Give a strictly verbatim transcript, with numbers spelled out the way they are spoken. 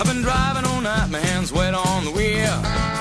I've been driving all night, my hands wet on the wheel.